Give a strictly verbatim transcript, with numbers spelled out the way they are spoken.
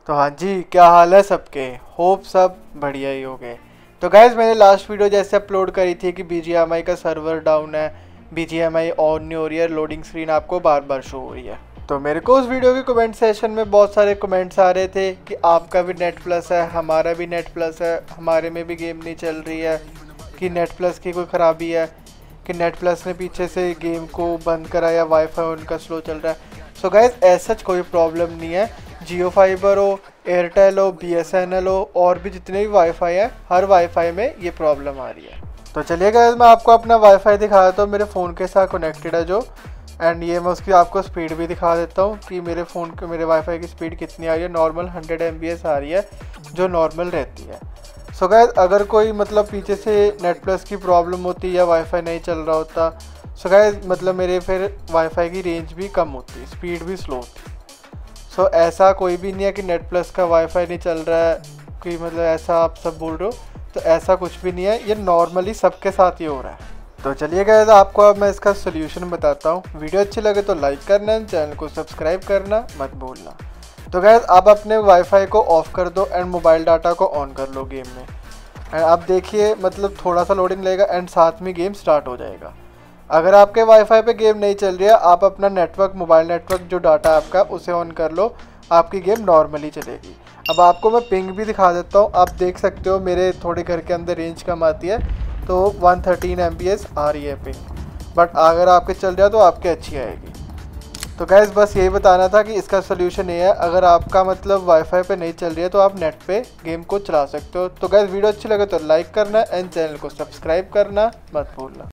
तो हाँ जी, क्या हाल है सबके। होप सब बढ़िया ही हो गए। तो गाइज मैंने लास्ट वीडियो जैसे अपलोड करी थी कि बी जी एम आई का सर्वर डाउन है, B G M I on नहीं हो रही है, लोडिंग स्क्रीन आपको बार बार शो हो रही है। तो मेरे को उस वीडियो के कमेंट सेशन में बहुत सारे कमेंट्स आ रहे थे कि आपका भी नेट प्लस है, हमारा भी नेट प्लस है, हमारे में भी गेम नहीं चल रही है, कि नेट प्लस की कोई ख़राबी है, कि नेट प्लस ने पीछे से गेम को बंद करा या वाईफाई उनका स्लो चल रहा है। सो गाइज ऐसा कोई प्रॉब्लम नहीं है। जियो फाइबर हो, एयरटेल हो, बी एस एन एल हो और भी जितने भी वाईफाई है, हर वाईफाई में ये प्रॉब्लम आ रही है। तो चलिए गाइज मैं आपको अपना वाईफाई दिखा देता हूँ, मेरे फ़ोन के साथ कनेक्टेड है जो, एंड ये मैं उसकी आपको स्पीड भी दिखा देता हूँ कि मेरे फ़ोन के मेरे वाईफाई की स्पीड कितनी आ रही है। Normal hundred M B S आ रही है जो नॉर्मल रहती है। सो so गाइज अगर कोई मतलब पीछे से नेट प्लस की प्रॉब्लम होती या वाईफाई नहीं चल रहा होता, सो so गाइज मतलब मेरे फिर वाईफाई की रेंज भी कम होती, स्पीड भी स्लो होती। सो so, ऐसा कोई भी नहीं है कि नेट प्लस का वाईफाई नहीं चल रहा है, कि मतलब ऐसा आप सब बोल रहे हो, तो ऐसा कुछ भी नहीं है, ये नॉर्मली सबके साथ ही हो रहा है। तो चलिए गाइस आपको अब मैं इसका सोल्यूशन बताता हूँ। वीडियो अच्छी लगे तो लाइक करना, चैनल को सब्सक्राइब करना मत भूलना। तो गाइस आप अपने वाईफाई को ऑफ कर दो एंड मोबाइल डाटा को ऑन कर लो गेम में, एंड आप देखिए मतलब थोड़ा सा लोडिंग लेगा एंड साथ में गेम स्टार्ट हो जाएगा। अगर आपके वाईफाई पे गेम नहीं चल रही है, आप अपना नेटवर्क मोबाइल नेटवर्क जो डाटा आपका उसे ऑन कर लो, आपकी गेम नॉर्मली चलेगी। अब आपको मैं पिंग भी दिखा देता हूँ, आप देख सकते हो मेरे थोड़े घर के अंदर रेंज कम आती है तो one thirteen M B S आ रही है पिंग, बट अगर आपके चल रहा है तो आपके अच्छी आएगी। तो गैस बस यही बताना था कि इसका सोल्यूशन ये है, अगर आपका मतलब वाईफाई पे नहीं चल रही है तो आप नेट पे गेम को चला सकते हो। तो गैस वीडियो अच्छी लगे तो लाइक करना एंड चैनल को सब्सक्राइब करना मत भूलना।